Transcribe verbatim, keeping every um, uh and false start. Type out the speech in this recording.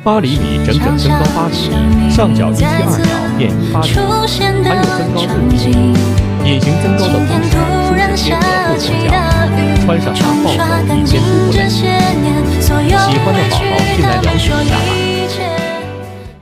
八厘米整整增高八厘米，上脚一七二秒变一八厘米，还有增高六厘米。隐形增高的同时，舒适贴合不同脚，穿上它暴走一千出不累。